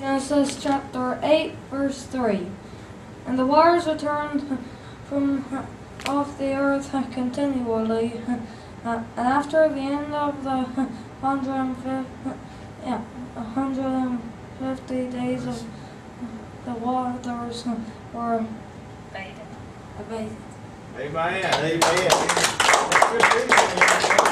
Genesis chapter 8, verse 3. And the waters returned from off the earth continually, and after the end of the 150 days of the waters were abated. Amen. Amen.